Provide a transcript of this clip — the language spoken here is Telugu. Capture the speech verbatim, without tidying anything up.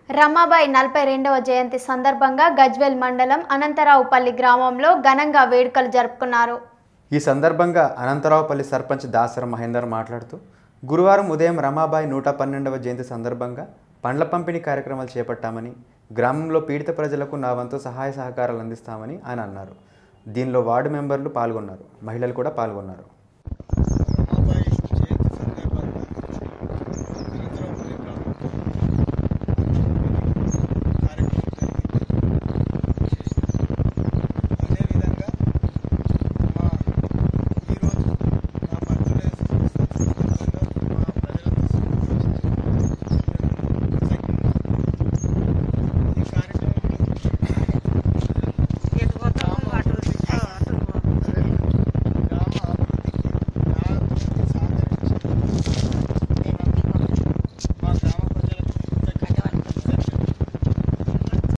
రమాబాయి నలభై రెండవ జయంతి సందర్భంగా గజ్వేల్ మండలం అనంతరావుపల్లి గ్రామంలో ఘనంగా వేడుకలు జరుపుకున్నారు. ఈ సందర్భంగా అనంతరావుపల్లి సర్పంచ్ దాసర మహేందర్ మాట్లాడుతూ గురువారం ఉదయం రమాబాయి నూట పన్నెండవ జయంతి సందర్భంగా పండ్ల పంపిణీ కార్యక్రమాలు చేపట్టామని, గ్రామంలో పీడిత ప్రజలకు నా వంతు సహాయ సహకారాలు అందిస్తామని ఆయన అన్నారు. దీనిలో వార్డు మెంబర్లు పాల్గొన్నారు, మహిళలు కూడా పాల్గొన్నారు.